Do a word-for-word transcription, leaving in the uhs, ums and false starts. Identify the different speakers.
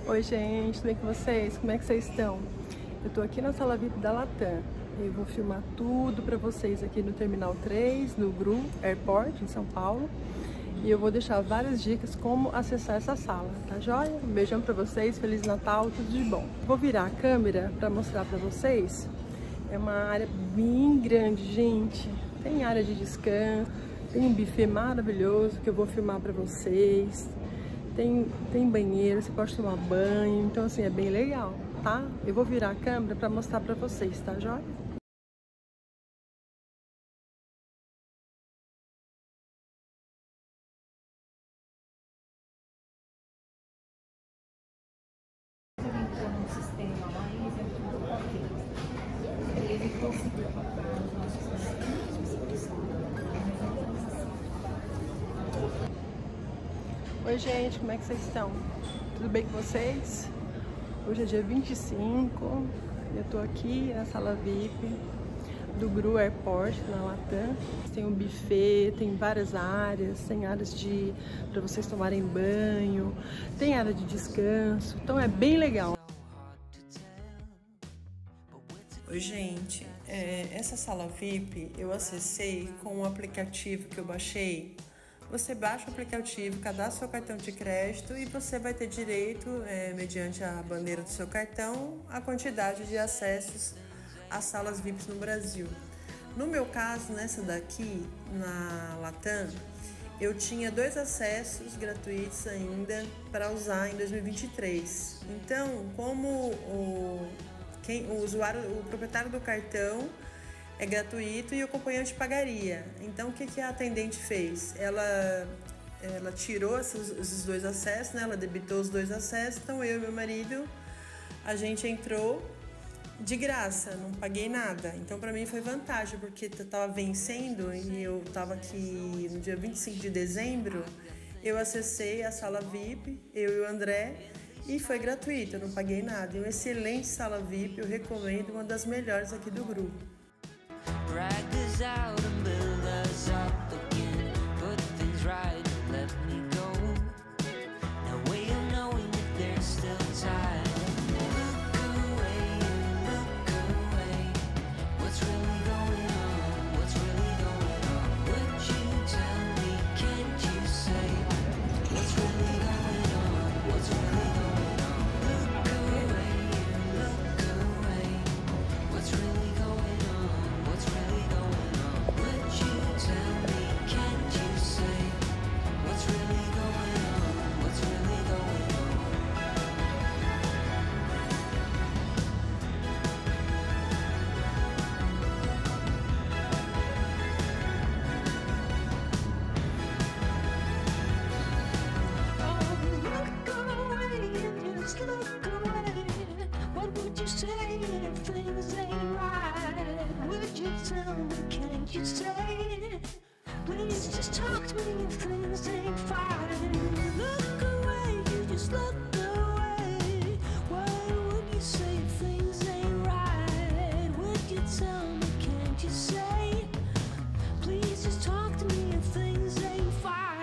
Speaker 1: Oi gente, tudo bem com vocês? Como é que vocês estão? Eu tô aqui na sala V I P da Latam. Eu vou filmar tudo pra vocês aqui no Terminal três, no Gru Airport, em São Paulo. E eu vou deixar várias dicas como acessar essa sala, tá joia? Um beijão pra vocês, Feliz Natal, tudo de bom. Vou virar a câmera pra mostrar pra vocês. É uma área bem grande, gente. Tem área de descanso, tem um buffet maravilhoso que eu vou filmar pra vocês. Tem, tem banheiro, você pode tomar banho, então assim, é bem legal, tá? Eu vou virar a câmera pra mostrar pra vocês, tá joia?
Speaker 2: No sistema lá, eles é tudo ok. Ele conseguiu comprar os nossos pacientes.
Speaker 1: Oi gente, como é que vocês estão? Tudo bem com vocês? Hoje é dia vinte e cinco, eu tô aqui na sala V I P do Gru Airport, na Latam. Tem um buffet, tem várias áreas, tem áreas de para vocês tomarem banho, tem área de descanso, então é bem legal. Oi gente, é, essa sala V I P eu acessei com um aplicativo que eu baixei. Você baixa o aplicativo, cadastra seu cartão de crédito e você vai ter direito, é, mediante a bandeira do seu cartão, a quantidade de acessos às salas V I Ps no Brasil. No meu caso, nessa daqui, na Latam, eu tinha dois acessos gratuitos ainda para usar em dois mil e vinte e três. Então, como o, quem, o usuário, o proprietário do cartão é gratuito e o acompanhante pagaria. Então, o que, que a atendente fez? Ela, ela tirou esses, esses dois acessos, né? Ela debitou os dois acessos. Então, eu e meu marido, a gente entrou de graça, não paguei nada. Então, para mim foi vantagem, porque eu tava vencendo e eu tava aqui no dia vinte e cinco de dezembro. Eu acessei a sala V I P, eu e o André, e foi gratuito, eu não paguei nada. E uma excelente sala V I P, eu recomendo, uma das melhores aqui do grupo. Drag us out and build us up again. Put things right, let me go. No way of knowing if there's still time. Look away, look away. What's really going on? What's really going on? Would you tell me, can't you say? What's really going on? What's really going on? Look away, look away. What's really going on? What's really going on? Would you tell me, can't you say? What's really going on? What's really going on?
Speaker 2: Oh, look away and just look away. What would you say if things ain't right? Would you tell me, can't you say? Please just talk to me if things ain't fine. Look away, you just look away. What would you say if things ain't right? Would you tell me, can't you say? Please just talk to me if things ain't fine.